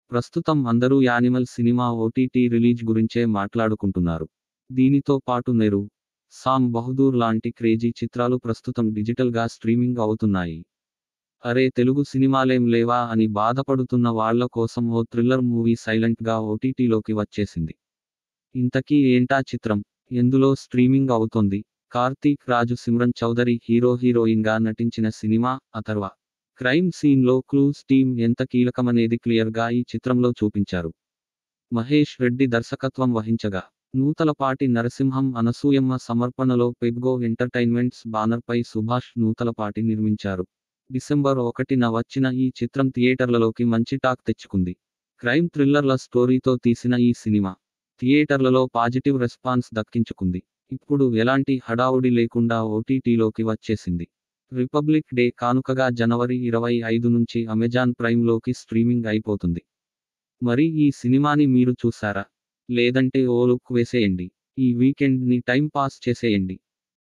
ప్రస్తుతం అందరూ animal cinema OTT release గురించే మాట్లాడుకుంటున్నారు. దీనితో పాటు నెరు, సామ్ బహదూర్ లాంటి క్రేజీ చిత్రాలు ప్రస్తుతం డిజిటల్గా స్ట్రీమింగ్ అవుతున్నాయి. అరే తెలుగు సినిమాలేం లేవా అని బాధపడుతున్న వాళ్ళ కోసం ఓ థ్రిల్లర్ మూవీ సైలెంట్గా ఓటీటీలోకి వచ్చేసింది. ఇంతకీ ఏంటా చిత్రం? ఎందులో స్ట్రీమింగ్ అవుతోంది? కార్తీక్ రాజు, సిమ్రన్ చౌదరి హీరోయిన్గా నటించిన సినిమా అథర్వ. క్రైమ్ సీన్లో క్లూస్ టీమ్ ఎంత కీలకమనేది క్లియర్గా ఈ చిత్రంలో చూపించారు. మహేష్ రెడ్డి దర్శకత్వం వహించగా, నూతలపాటి నరసింహం అనసూయమ్మ సమర్పణలో పెగ్గో ఎంటర్టైన్మెంట్స్ బానర్పై సుభాష్ నూతలపాటి నిర్మించారు. డిసెంబర్ 1న వచ్చిన ఈ చిత్రం థియేటర్లలోకి మంచి టాక్ తెచ్చుకుంది. క్రైమ్ థ్రిల్లర్ల స్టోరీతో తీసిన ఈ సినిమా థియేటర్లలో పాజిటివ్ రెస్పాన్స్ దక్కించుకుంది. ఇప్పుడు ఎలాంటి హడావుడి లేకుండా ఓటీటీలోకి వచ్చేసింది. రిపబ్లిక్ డే కానుకగా జనవరి 25 నుంచి అమెజాన్ ప్రైమ్లోకి స్ట్రీమింగ్ అయిపోతుంది. మరి ఈ సినిమాని మీరు చూసారా? లేదంటే ఓ లుక్ వేసేయండి. ఈ వీకెండ్ని టైం పాస్ చేసేయండి.